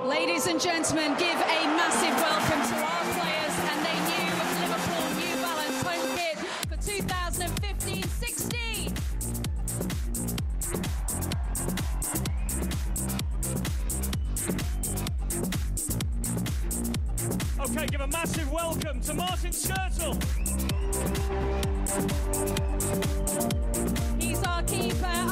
Ladies and gentlemen, give a massive welcome to our players and their new Liverpool New Balance home kit for 2015-16. Okay, give a massive welcome to Martin Skrtel. He's our keeper.